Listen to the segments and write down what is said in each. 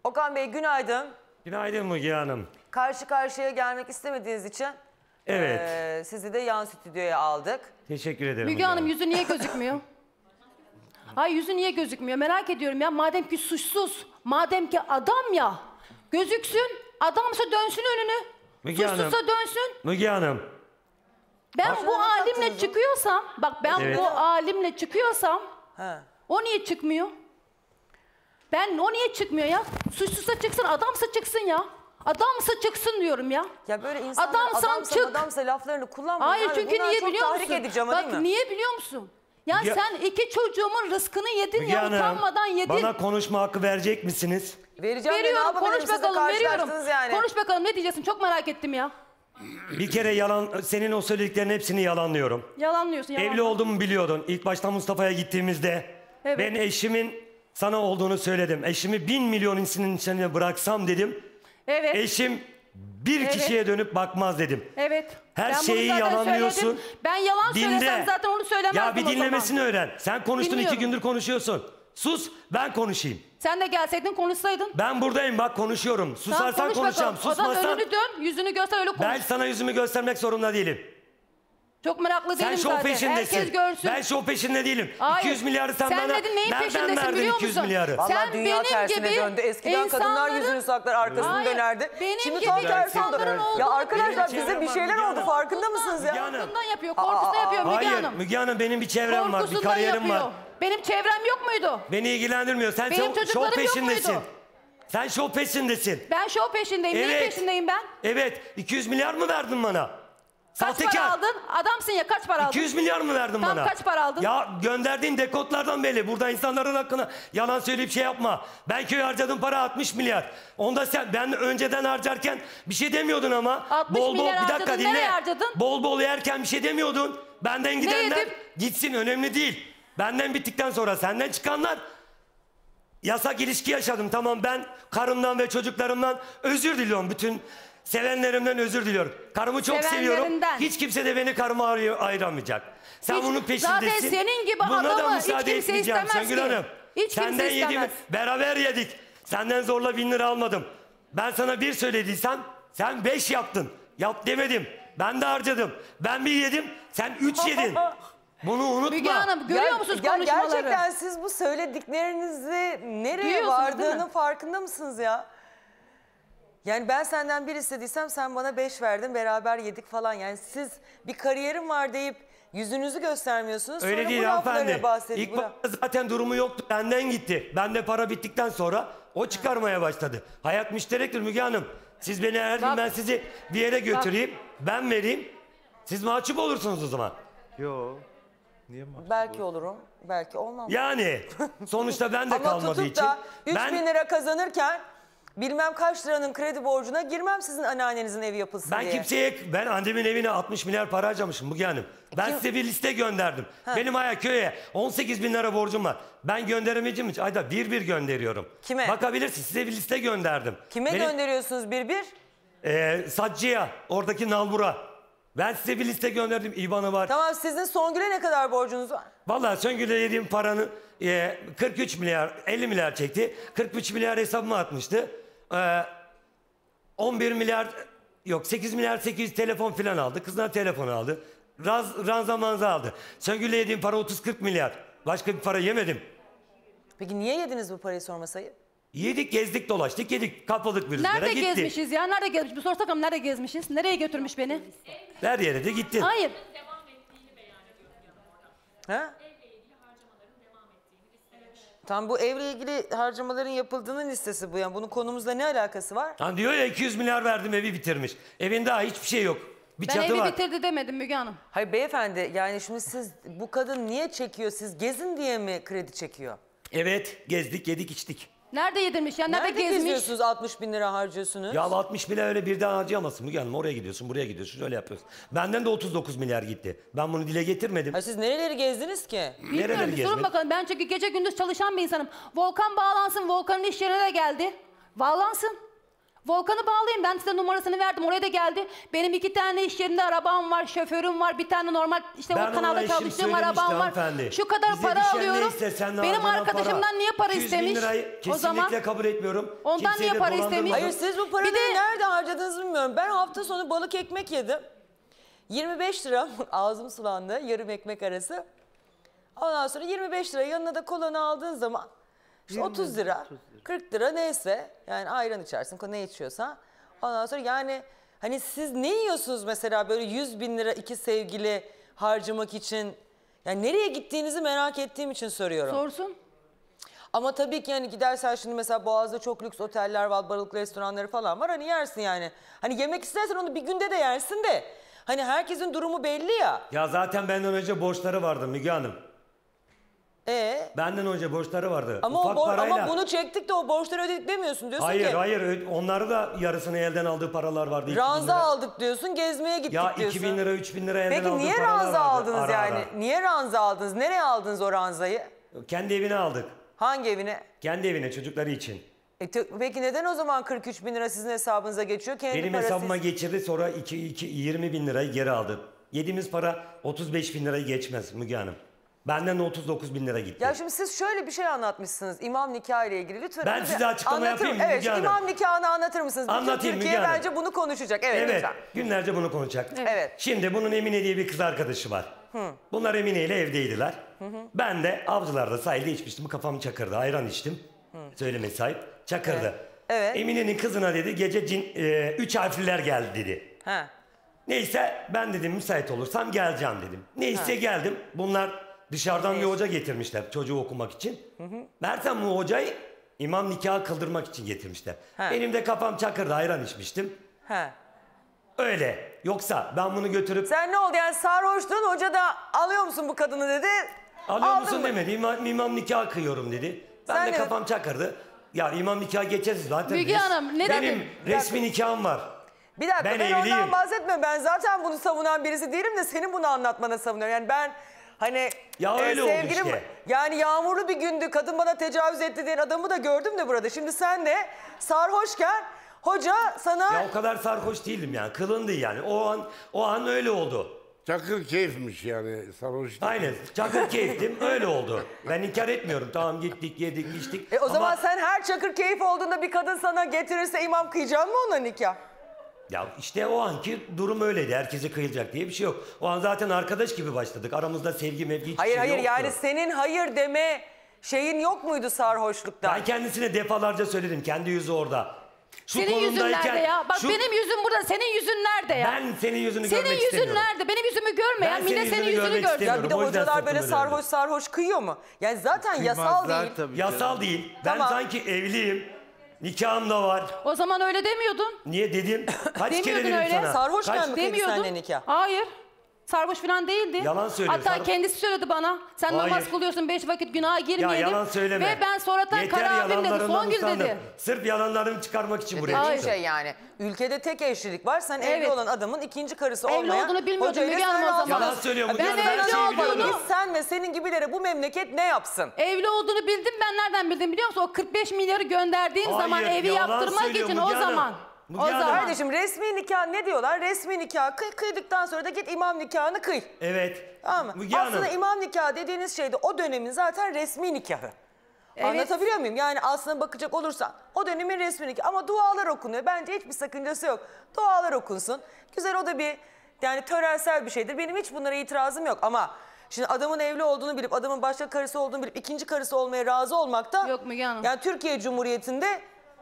Okan Bey günaydın. Günaydın Müge Hanım. Karşı karşıya gelmek istemediğiniz için Evet. sizi de yan stüdyoya aldık. Teşekkür ederim. Müge Hanım yüzü niye gözükmüyor? Ay yüzü niye gözükmüyor? Merak ediyorum ya. Madem ki suçsuz, madem ki adam ya. Gözüksün, adamsa dönsün önünü. Müge Suçsuzsa Hanım. dönsün. Müge Hanım. Ben bu Aslında alimle taktınız mı? çıkıyorsam, bak ben Evet. bu alimle çıkıyorsam, He. o niye çıkmıyor? O niye çıkmıyor ya? Suçsuzsa çıksın, adamsa çıksın ya. Adamsa çıksın diyorum ya. Ya böyle insanlar Adamsan çık. adamsa laflarını kullanmayın. Hayır Yani çünkü bunlar niye çok biliyor tahrik musun? edici ama Bak değil mi? niye biliyor musun? Ya Müge- sen iki çocuğumun rızkını yedin Müge ya Hanım, utanmadan yedin. bana konuşma hakkı verecek misiniz? Vereceğim de ne Veriyorum, yapabilirim? konuş Siz de bakalım, veriyorum. karşılaştınız yani. Konuş bakalım, ne diyeceksin? Çok merak ettim ya. Bir kere yalan, senin o söylediklerinin hepsini yalanlıyorum. Yalanlıyorsun, Evli olduğumu biliyordun. İlk başta Mustafa'ya gittiğimizde Evet. ben eşimin sana olduğunu söyledim. Eşimi 1 milyon insanın içine bıraksam dedim. Evet, Eşim bir Evet. kişiye dönüp bakmaz dedim. evet. Her Ben bunu şeyi zaten yalanlıyorsun. söyledim. Ben yalan söylesem zaten onu söylemezdim Ya bir o zaman. dinlemesini öğren. Sen konuştun, 2 Dinliyorum. gündür konuşuyorsun. Sus, ben konuşayım. Sen de gelseydin konuşsaydın. Ben buradayım, bak konuşuyorum. Tamam, Susarsan konuş konuşacağım. bakalım. O zaman Susmazsan önünü dön, yüzünü göster, öyle konuş. ben sana yüzümü göstermek zorunda değilim. Çok meraklı Sen değilim şov zaten. peşindesin. Herkes görsün. Ben şov peşinde değilim. Hayır. 200 milyarı sen bana dedin neyin nereden peşindesin verdin biliyor 200 musun? milyarı? Vallahi Sen dünya benim tersine gibi döndü. Eskiden kadınlar insanların- yüzünü saklar, arkasını Hayır, dönerdi. benim Şimdi gibi tam tersi oldu. insanların olduğunu Ya arkadaşlar Benim bize çevrem bir var, şeyler Müge oldu. Hanım. Farkında mısınız ya? Müge Hanım. Korkusundan yapıyor, korkusundan yapıyor Müge Hayır Hanım. Müge Hanım, benim bir çevrem var, bir Korkusundan kariyerim yapıyor. var. Benim çevrem yok muydu? Beni ilgilendirmiyor. Sen Benim şov çocuklarım yok peşindesin. muydu? Sen şov peşindesin. Ben şov peşindeyim. Neyin Evet. peşindeyim ben? Evet, 200 milyar mı verdin bana? Kaç para aldın? Adamsın ya, kaç para aldın? 200 milyar mı verdin Tam bana? kaç para aldın? Ya gönderdiğin dekodlardan belli. Burada insanların hakkında yalan söyleyip şey yapma. Ben köye harcadığım para 60 milyar. Onda ben önceden harcarken bir şey demiyordun ama. 60 milyar bir dakika harcadın, dinle. nereye harcadın? Bol bol yerken bir şey demiyordun. Benden gidenler yedim? gitsin, önemli değil. Benden bittikten sonra senden çıkanlar yasak ilişki yaşadım. Tamam, ben karımdan ve çocuklarımdan özür diliyorum. Bütün sevenlerimden özür diliyorum. Karımı çok seviyorum. Sevenlerinden. Hiç kimse de beni karıma ayıramayacak. Sen Hiç- bunun peşindesin. zaten senin gibi Buna da adamı hiç müsaade kimse etmeyeceğim istemez Şengül ki. Hanım. Hiç kimse Senden yediğimi istemez. beraber yedik. Senden zorla 1000 lira almadım. Ben sana 1 söylediysem sen 5 yaptın. Yap demedim. Ben de harcadım. Ben 1 yedim, sen 3 yedin. Bunu unutma. Müge Hanım görüyor musunuz konuşmaları? Gerçekten siz bu söylediklerinizi nereye Duyuyorsunuz, değil mi? vardığının farkında mısınız ya? Yani ben senden 1 istediysem sen bana 5 verdin, beraber yedik falan. Yani siz bir kariyerim var deyip yüzünüzü göstermiyorsunuz. Öyle sonra değil bu lafları hanımefendi. bahsedip İlk başta zaten durumu yoktu. Benden gitti. Bende para bittikten sonra o çıkarmaya başladı. Hayat müşterektir Müge Hanım. Siz beni her gün Bak. ben sizi bir yere götüreyim. Ben vereyim. Siz mahcup olursunuz o zaman. Yo. Niye mahcup belki olurum, belki olmam. Yani sonuçta ben de Ama kalmadığı tutup için. da 3 Ben, bin lira kazanırken bilmem kaç liranın kredi borcuna girmem sizin anneannenizin evi yapılsın ben diye. kimseye, annemin evine 60 milyar para harcamışım Müge Hanım. Ben size bir liste gönderdim. Benim köye 18 bin lira borcum var. Ben gönderemeyeceğim için ayda bir gönderiyorum. Kime? Bakabilirsin, size bir liste gönderdim. Kime gönderiyorsunuz bir? Saccı'ya, oradaki nalbura. Ben size bir liste gönderdim, İBAN'ı var. Tamam, sizin Songül'e ne kadar borcunuz var? Vallahi Söngül'e yediğim paranın 43 milyar, 50 milyar çekti. 43 milyar hesabıma atmıştı. 11 milyar, yok 8 milyar 800 telefon filan aldı. Kızına telefon aldı. Ranza manza aldı. Söngül'e yediğim para 30-40 milyar. Başka bir para yemedim. Peki niye yediniz bu parayı sormasayı? Yedik, gezdik, dolaştık, yedik. Kapladık bir rüzgara, Nerede gitti. gezmişiz ya? Nerede gezmişiz? Bir sorsak bakalım, nerede gezmişiz? Nereye götürmüş beni? Her yere de gittin. Hayır. Ha? Tam bu evle ilgili harcamaların yapıldığının listesi bu. Yani bunun konumuzla ne alakası var? Hani diyor ya 200 milyar verdim, evi bitirmiş. Evin daha hiçbir şey yok. Bir Ben çatı evi var. bitirdi demedim Müge Hanım. Hayır beyefendi, yani şimdi siz bu kadın niye çekiyor? Siz gezin diye mi kredi çekiyor? Evet, gezdik, yedik, içtik. Nerede yedirmiş ya? Nerede gezmiş? geziyorsunuz 60 bin lira harcıyorsunuz? Ya 60 milyar öyle birden harcayamazsın Müge Hanım. Oraya gidiyorsun, buraya gidiyorsun, şöyle yapıyorsun. Benden de 39 milyar gitti. Ben bunu dile getirmedim. Ha, siz nereleri gezdiniz ki? Nereleri Bilmiyorum, bir sorun gezmedim? bakalım. Ben çünkü gece gündüz çalışan bir insanım. Volkan bağlansın, Volkan'ın iş yerine de geldi. Bağlansın. Volkan'ı bağlayayım. Ben size numarasını verdim. Oraya da geldi. Benim 2 tane iş yerinde arabam var, şoförüm var. Bir tane normal işte Ben o ona kanalda şimdi çalıştığım söylemiştim arabam var. hanımefendi. Şu kadar Bize para düşen alıyorum. neyse senden Benim harcanan arkadaşımdan para. niye para 200 bin istemiş? lirayı O kesinlikle zaman kabul etmiyorum. Ondan Kimseyi niye de para dolandırmadım. istemiş? Hayır siz bu paraları Bir de- nerede harcadığınızı bilmiyorum. Ben hafta sonu balık ekmek yedim. 25 lira ağzım sulandı yarım ekmek arası. Ondan sonra 25 lira yanına da kolanı aldığın zaman işte 30 lira 40 lira neyse yani ayran içersin ne içiyorsan. Ondan sonra yani hani siz ne yiyorsunuz mesela böyle 100 bin lira iki sevgili harcamak için? Yani nereye gittiğinizi merak ettiğim için soruyorum. sorsun. Ama tabii ki yani gidersen şimdi mesela Boğaz'da çok lüks oteller var, balık restoranları falan var. Hani yersin yani. Hani yemek istersen onu bir günde de yersin de. Hani herkesin durumu belli ya. Ya zaten benden önce borçları vardı Müge Hanım. Benden önce borçları vardı. Ama, Ufak parayla. ama bunu çektik de o borçları ödedik demiyorsun diyorsun Hayır ki. hayır onları da yarısını elden aldığı paralar vardı. 2.000 Ranza lira. aldık diyorsun, gezmeye gittik Ya diyorsun. 2.000 lira 3.000 lira elden Peki aldığı niye paralar ranza vardı aldınız ara yani? ara. Niye ranza aldınız? Nereye aldınız o ranzayı? Kendi evine aldık. Hangi evine? Kendi evine çocukları için. Peki neden o zaman 43 bin lira sizin hesabınıza geçiyor? Kendi Benim parası- hesabıma geçirdi sonra 20 bin lirayı geri aldı. Yediğimiz para 35 bin lirayı geçmez Müge Hanım. Benden 39 bin lira gitti. Ya şimdi siz şöyle bir şey anlatmışsınız imam nikahı ile ilgili. Lütfen Ben bize size açıklama anlatır- yapayım mı Evet Müge Hanım? imam nikahını anlatır mısınız? Bütün Anlatayım Türkiye Müge Hanım. bence bunu konuşacak. Evet, Evet, lütfen. günlerce bunu konuşacak. Evet. Şimdi bunun Emine diye bir kız arkadaşı var. Bunlar Emine ile evdeydiler. Ben de avcılarda sahilde içmiştim. Kafam çakırdı. Ayran içtim. Söylemesi sahip. Çakırdı. Evet. Emine'nin kızına dedi gece 3 harfliler geldi dedi. Ha. Neyse ben dedim müsait olursam geleceğim dedim. Neyse geldim. Bunlar dışarıdan bir hoca getirmişler çocuğu okumak için. Mersem bu hocayı imam nikahı kıldırmak için getirmişler. Ha. Benim de kafam çakırdı. Ayran içmiştim. Ha. Öyle. Yoksa ben bunu götürüp Sen ne oldu yani sarhoştun hoca da alıyor musun bu kadını dedi. alıyor Aldın musun mı? demedi. İmam nikahı kıyıyorum dedi. Ben Sen de ne- kafam çakırdı. Ya imam nikahı geçeceğiz zaten. Müge Hanım, ne benim dedin? resmi nikahım var. Bir dakika Ben ben evliyim. ondan bahsetmiyorum. Ben zaten bunu savunan birisi değilim de senin bunu anlatmana savunuyorum. Yani ben hani Ya öyle oldu sevgilim işte. yani yağmurlu bir gündü kadın bana tecavüz etti diyen adamı da gördüm de burada. Şimdi sen de sarhoşken hoca sana Ya o kadar sarhoş değildim yani. Kılındı yani. O an öyle oldu. Çakır keyifmiş yani sarhoş. değil. Aynen. Çakır keyiftim. Öyle oldu. Ben inkar etmiyorum. Tamam gittik, yedik, içtik. o zaman Ama sen her çakır keyif olduğunda bir kadın sana getirirse imam kıyacaksın mı ona nikah? ya işte o anki durum öyleydi. Herkese kıyılacak diye bir şey yok. O an zaten arkadaş gibi başladık. Aramızda sevgi mevgi hiçbir Hayır şey hayır yoktu. yani senin hayır deme şeyin yok muydu sarhoşlukta? Ben kendisine defalarca söyledim. Kendi yüzü orada. Şu Senin yüzün konumdayken- nerede ya? Bak şu- benim yüzüm burada. Senin yüzün nerede ya? Ben senin yüzünü Senin görmek yüzün istemiyorum. nerede? Benim yüzümü görme ya. Ben Millet senin senin yüzünü yüzünü görmek görecek. istemiyorum. Ya bir de O yüzden hocalar böyle sırtımı döndüm. sarhoş kıyıyor mu? Yani zaten yasal Kıymazlar değil. tabii Yasal canım. değil. Tamam. Ben sanki evliyim. Nikahım da var. O zaman öyle demiyordun. Niye dedim? Kaç kere Demiyordun dedim öyle. sana? Sarhoşken Kaç- mi kıydı Demiyordun. seninle nikah? Hayır. Sarhoş falan değildi. Yalan söylüyor. Hatta kendisi söyledi bana. Sen namaz Hayır. kılıyorsun 5 vakit günaha Ya girmeyelim. yalan söyleme. Ve ben sonradan Yeter kararlıyım dedi. yalanlarından Songül usandım. dedi. Sırf yalanlarımı çıkarmak için buraya Dediğim çıktım. şey yani. Ülkede tek eşlilik var. Sen evli Evet. olan adamın ikinci karısı Evli olmayan. olduğunu bilmiyordum hocayla Müge Hanım sen o rahat zaman. Yalan söylüyor Müge Ben Hanım, her evli şeyi olduğunu- biliyorum. Biz sen ve senin gibilere bu memleket ne yapsın? Evli olduğunu bildim, ben nereden bildim biliyor musun? O 45 milyarı gönderdiğim Hayır, zaman evi yalan yaptırmak söylüyor için Müge o Hanım. zaman. Müge O Hanım. zaman. Kardeşim resmi nikah ne diyorlar? Resmi nikah kıydıktan sonra da git imam nikahını kıy. Evet. Tamam mı? Müge Aslında Hanım. imam nikahı dediğiniz şey de o dönemin zaten resmi nikahı. Evet. Anlatabiliyor muyum? Yani aslına bakacak olursan o dönemin resmi nikahı ama dualar okunuyor. Bence hiçbir sakıncası yok. Dualar okunsun. Güzel o da bir yani törensel bir şeydir. Benim hiç bunlara itirazım yok ama şimdi adamın evli olduğunu bilip adamın başka karısı olduğunu bilip ikinci karısı olmaya razı olmak da Yok Müge Hanım. yani Türkiye Cumhuriyeti'nde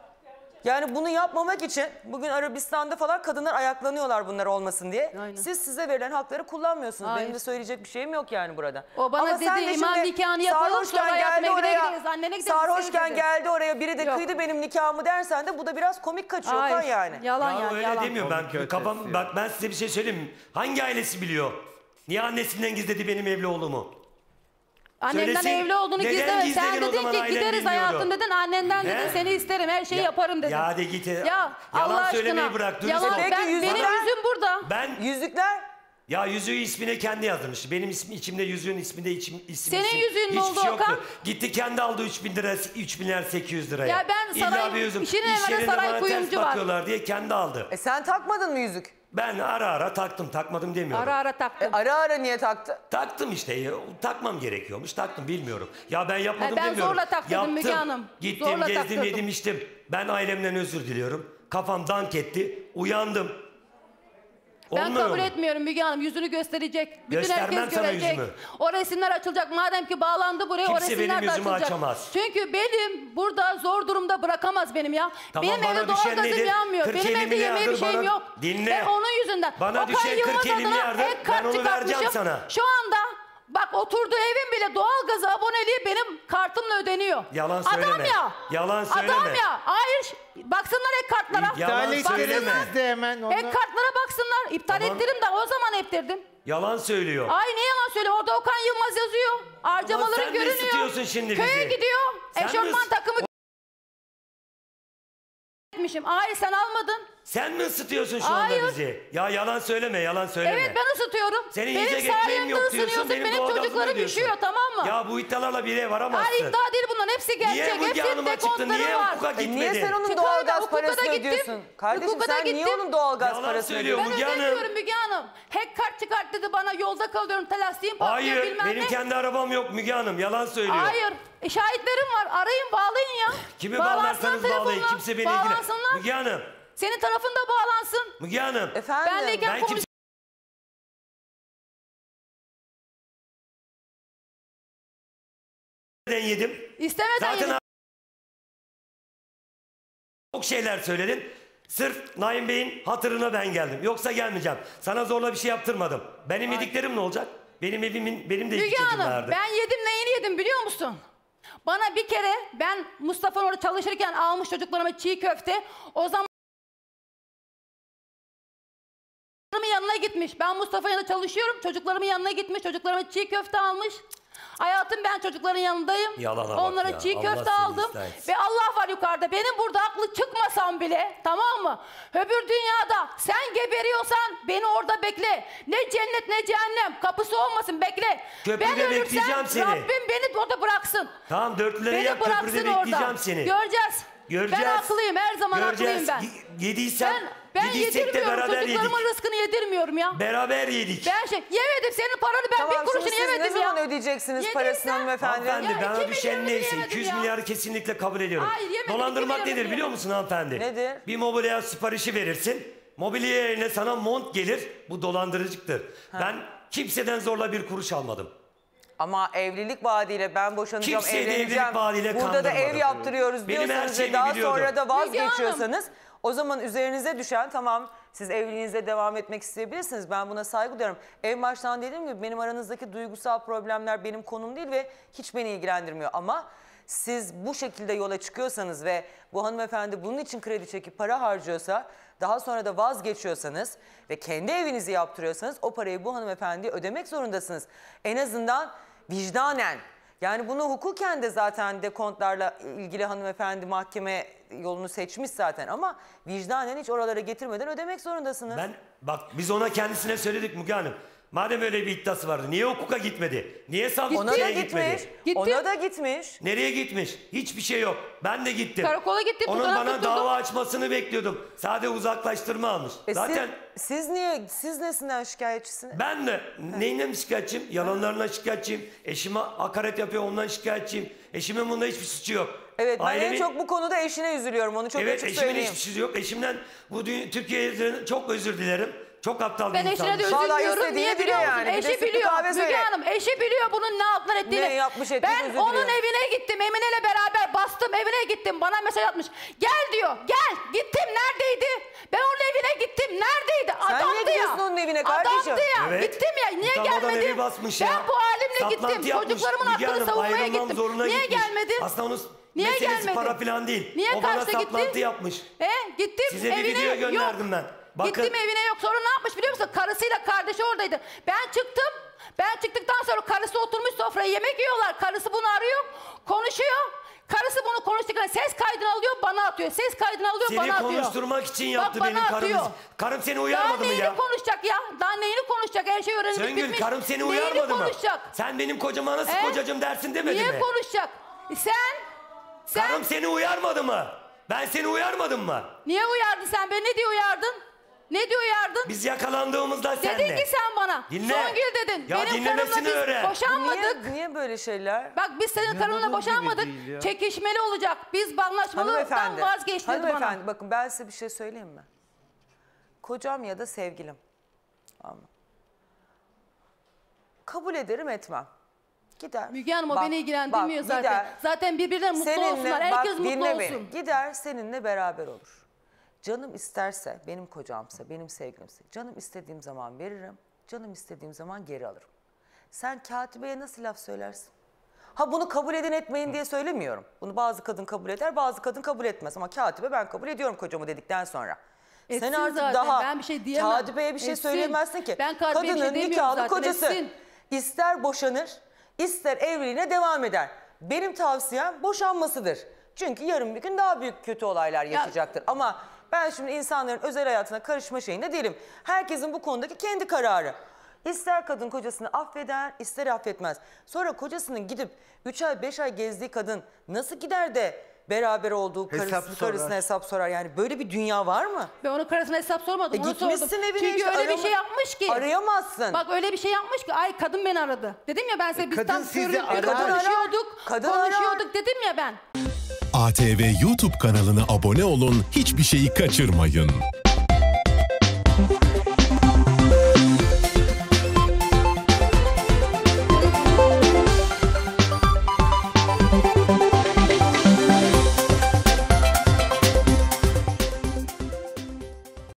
yani bunu yapmamak için bugün Arabistan'da falan kadınlar ayaklanıyorlar bunlar olmasın diye. Aynen. Siz size verilen hakları kullanmıyorsunuz. Hayır. Benim de söyleyecek bir şeyim yok yani burada. O bana Ama sen dedi, de imam şimdi nikahını yapalım, sarhoşken sonra hayatım geldi evine gideriz, annene gideriz, sarhoşken dedi. geldi oraya biri de Yok. kıydı benim nikahımı dersen de bu da biraz komik kaçıyor Hayır, Okan yani. Yalan Ya yani öyle yalan. demiyorum ben. Komik Kafam ötesi. bak ben size bir şey söyleyeyim mi? Hangi ailesi biliyor? Niye annesinden gizledi benim evli olduğumu? Annemden Söylesin, evli olduğunu neden gizleme. Sen gizledin o dedin zaman, ki ailen gideriz bilmiyordu. hayatım dedin. Annenden dedin He? seni isterim her şeyi Ya- yaparım dedin. ya hadi git. Ya Yalan Allah söylemeyi aşkına. bırak, dürüst Yalan, ol. Peki, benim yüzünden- yüzüm burada. Ben Yüzükler Ya yüzüğü ismine kendi yazdırmış. Benim ismim içimde, yüzüğün isminde ismi. Senin yüzüğün ne oldu hiçbir şey Okan? yoktu. Gitti kendi aldı 3.000 lira, 3.800 liraya. Ya ben saray- İlla bir yüzüm. işin İş evvela yerinde saray bana ters kuyumcu var. bakıyorlar diye kendi aldı. Sen takmadın mı yüzük? Ben ara ara taktım, takmadım demiyorum. Ara ara taktım. Ara ara niye taktı? Taktım işte. Takmam gerekiyormuş. Taktım, bilmiyorum. Ya ben yapmadım Ben demiyorum. zorla taktırdım Müge Hanım. Gittim, Zorla gezdim, taktırdım. yedim, içtim. Ben ailemden özür diliyorum. Kafam dank etti. Uyandım. Ben Olmuyor kabul mu? etmiyorum Müge Hanım. Yüzünü gösterecek. Bütün Göstermem herkes sana görecek. yüzümü. O resimler açılacak. Madem ki bağlandı buraya Kimse o resimler benim de yüzümü açılacak. açamaz. Çünkü benim burada zor durumda bırakamaz benim ya. Tamam, benim bana evde düşen doğalgazım nedir? yanmıyor. 40-50 Benim evde yemeğe bir milyardır şeyim bana- yok. Dinle. Ve onun yüzünden. Bana Okan düşen Yılmaz 40-50 adına milyardır, ek ben kart onu vereceğim çıkartmışım. sana. Şu anda bak oturduğu evin bile doğalgazı aboneliği benim kartımla ödeniyor. Yalan Adam söyleme. ya. Yalan söyleme. Adam ya. Hayır. Baksınlar ek kartlara. Yalan İptal söyleme. ettiririz de hemen onu. Ek kartlara baksınlar. İptal Tamam. ettirim de o zaman ettirdim. Yalan söylüyor. Ay ne yalan söyleyeyim, orada Okan Yılmaz yazıyor. Harcamaların sen mi görünüyor. ısıtıyorsun şimdi Köye bizi? gidiyor. Sen mi Eşofman takımı etmişim. Hayır sen almadın. Sen mi ısıtıyorsun şu Hayır. anda bizi? Ya yalan söyleme, yalan söyleme. Evet ben ısıtıyorum. Senin benim yiyecek ekmeğin sayemde yok diyorsun, ısınıyorsun. benim Benim doğalgazımı çocuklarım diyorsun. üşüyor, tamam mı? Ya bu iddialarla bir yere varamazsın. Hayır iddia değil bunların, hepsi gerçek. Niye Müge Hepsinin Hanım'a çıktın? Niye dekontları var. hukuka gitmedin? Niye sen onun Çıkar, doğalgaz hukuka da parasını gittim. ödüyorsun? Kardeşim Hukuka da sen niye gittim. onun doğalgaz Yalan parasını söylüyor ödüyorsun? Ben Müge Hanım. ödemiyorum Müge Hanım. Hack kart çıkart dedi bana, yolda kalıyorum, lastiğim patlıyor Hayır, bilmem benim ne. kendi arabam yok Müge Hanım. Yalan söylüyor. Hayır. Şahitlerim var. Arayın, bağlayın ya. Kimi Bağlansınlar bağlarsanız bağlayın. telefonla. Kimse beni ilgilenmez. Bağlansınlar. Müge Hanım. Senin tarafın da bağlansın. Müge Hanım. Efendim? Benleyken Ben konuş. kimse... yedim. İstemeden Zaten yedim. çok şeyler söyledin. Sırf Naim Bey'in hatırına ben geldim. Yoksa gelmeyeceğim. Sana zorla bir şey yaptırmadım. Benim yediklerim ne olacak? Benim evimin, benim de iki Müge çocuğum Hanım vardı. ben yedim, neyini yedim biliyor musun? Bana bir kere ben Mustafa'nın orada çalışırken almış çocuklarıma çiğ köfte. O zaman yanına gitmiş. Ben Mustafa'nın yanında çalışıyorum. Çocuklarımın yanına gitmiş. Çocuklarıma çiğ köfte almış. Hayatım ben çocukların yanındayım. Yalana bak Onlara ya. çiğ Allah köfte seni aldım. ıslah etsin. Ve Allah var yukarıda. Benim burada aklı çıkmasam bile, tamam mı? Öbür dünyada sen geberiyorsan beni orada bekle. Ne cennet ne cehennem. Kapısı olmasın, bekle. Köprüde ben ölürsem bekleyeceğim seni. Rabbim beni orada bıraksın. Tamam, dörtlüleri Beni yap, köprüde bıraksın bekleyeceğim orada. seni. Göreceğiz. Göreceğiz. Ben haklıyım, her zaman Göreceğiz. haklıyım ben. Yediysen, Ben yediysek de yedirmiyorum, beraber çocuklarımın yedik. rızkını yedirmiyorum ya. Beraber yedik. Ben yemedim, senin paranı ben Tamam bir şimdi kuruşunu siz ne yemedim ya. zaman ödeyeceksiniz Yediysen- parasını hanımefendi? Hanımefendi Ya bana 2 düşen milyonu neyse yemedim 200 ya. milyarı kesinlikle kabul ediyorum. Hayır, yemedim, Dolandırmak 2 milyonu nedir biliyor yemedim. musun hanımefendi? Nedir? Bir mobilya siparişi verirsin. Mobilya yerine sana mont gelir. Bu dolandırıcıktır. Ben kimseden zorla bir kuruş almadım. Ama evlilik vaadiyle ben boşanacağım, Kimseyi de evleneceğim. evlilik vaadiyle Burada da ev kandırmadım. yaptırıyoruz Benim her diyorsanız ve şeyimi daha biliyordu. sonra da Müge vazgeçiyorsanız o zaman üzerinize düşen, tamam siz evliliğinize devam etmek isteyebilirsiniz. Ben buna saygı duyuyorum. En baştan dediğim gibi benim aranızdaki duygusal problemler benim konum değil ve hiç beni ilgilendirmiyor. Ama siz bu şekilde yola çıkıyorsanız ve bu hanımefendi bunun için kredi çekip para harcıyorsa, daha sonra da vazgeçiyorsanız ve kendi evinizi yaptırıyorsanız o parayı bu hanımefendiye ödemek zorundasınız. En azından vicdanen. Yani bunu hukuken de zaten dekontlarla ilgili hanımefendi mahkeme yolunu seçmiş zaten ama vicdanen hiç oralara getirmeden ödemek zorundasınız. Bak biz ona kendisine söyledik Müge Hanım. Madem öyle bir iddiası vardı niye hukuka gitmedi? Niye Ona da savcıya gitmiş. gitmedi? Gittim. Ona da gitmiş. Nereye gitmiş? Hiçbir şey yok. Ben de gittim. Karakola gittim, Onun fotoğraf bana tutturdum. dava açmasını bekliyordum. Sadece uzaklaştırma almış. Zaten Siz nesinden şikayetçisiniz? ben de neyinden şikayetçiyim? Yalanlarına şikayetçiyim. Eşime hakaret yapıyor ondan şikayetçiyim. Eşimin bunda hiçbir suçu yok. Evet ben en Ailemin- çok bu konuda eşine üzülüyorum, onu çok Evet açık eşimin söyleyeyim. hiçbir suçu yok. Eşimden bu Türkiye'de çok özür dilerim. Çok aptal Ben bir eşine de insanmış. Vallahi üzülmüyorum. istediğini Niye biliyor biliyor musun? yani. Bir de Eşi sütlü biliyor. kahve söyle. Müge Hanım eşi biliyor bunun ne altlar ettiğini. Ne yapmış etmiş, Ben özür onun diliyor. evine gittim. Emine'yle beraber bastım, evine gittim. Bana mesaj atmış. Gel diyor. Gel. Gittim, neredeydi? Ben onun evine gittim. Neredeydi? Sen Adamdı niye ya. gidiyorsun onun evine kardeşim? Adamdı ya. Evet. Gittim ya. Niye Utanmadan gelmedi? evi basmış ben ya. bu halimle Saplantı gittim. yapmış. Çocuklarımın Müge hakkını Hanım, savunmaya ayrılmam gittim. zoruna Niye gitmiş. gelmedi? Aslında onun Niye meselesi gelmedi? para falan değil. Niye o bana kaçta gitti? saplantı yapmış. Gittim Size bir evine video gönderdim yok. ben. Bakın. Gittim evine yok. Sonra ne yapmış biliyor musun? Karısıyla kardeşi oradaydı. Ben çıktım. Ben çıktıktan sonra karısı oturmuş sofraya yemek yiyorlar. Karısı bunu arıyor. Konuşuyor. Karısı bunu konuştuklarında ses kaydını alıyor bana atıyor. Ses kaydını alıyor Seni bana atıyor. konuşturmak için yaptı Bak, benim bana karım. atıyor. Karım seni Daha uyarmadı mı neyini ya? konuşacak ya? Daha neyini konuşacak? Her şey öğrenilmiş Söngül bitmiş. karım seni Neyini uyarmadı mı? konuşacak? Sen benim kocama nasıl He? kocacım dersin demedi Niye mi? konuşacak? Sen Karım seni uyarmadı mı? Ben seni uyarmadım mı? niye uyardın sen beni? Ne diye uyardın? Ne diye uyardın? Biz yakalandığımızda senle. Dedin ki sen bana. Dinle. Songül dedin. Ya Benim dinlemesini karımla biz öğren. boşanmadık. Niye böyle şeyler? Bak biz senin karınla İnanılır boşanmadık. gibi değil ya. Çekişmeli olacak. Biz anlaşmalıktan vazgeçtik bana. Hanımefendi bakın ben size bir şey söyleyeyim mi? Kocam ya da sevgilim. Ama kabul ederim etmem. Gider. Müge Hanım o Bak, beni ilgilendirmiyor bak, zaten. gider. Zaten birbirlerine mutlu olsunlar. Herkes mutlu dinle olsun. beni. Gider seninle beraber olur. Canım isterse, benim kocamsa, benim sevgilimse, canım istediğim zaman veririm, canım istediğim zaman geri alırım. Sen katibeye nasıl laf söylersin? Ha bunu kabul edin etmeyin diye söylemiyorum. Bunu bazı kadın kabul eder, bazı kadın kabul etmez. Ama katibe ben kabul ediyorum kocamı dedikten sonra. Etsin Sen artık zaten, daha ben bir şey diyemem. katibeye bir şey Etsin. söyleyemezsin ki. Ben katibeye bir şey Kadının demiyorum nikahlı zaten, kocası etsin. ister boşanır, ister evliliğine devam eder. Benim tavsiyem boşanmasıdır. Çünkü yarın bir gün daha büyük kötü olaylar yaşayacaktır. Ama ben şimdi insanların özel hayatına karışma şeyinde değilim. Herkesin bu konudaki kendi kararı. İster kadın kocasını affeder, ister affetmez. Sonra kocasının gidip 3 ay 5 ay gezdiği kadın nasıl gider de beraber olduğu karısına hesap sorar? Yani böyle bir dünya var mı? Ben onun karısına hesap sormadım. Onu Gitmişsin sordum. evine Çünkü işte, öyle bir şey yapmış ki. Arayamazsın. Bak öyle bir şey yapmış ki. Ay kadın beni aradı. Dedim ya ben size biz kadın tam sizi görüntülü arar. konuşuyorduk. Kadın Konuşuyorduk dedim ya ben. ATV YouTube kanalına abone olun, hiçbir şeyi kaçırmayın.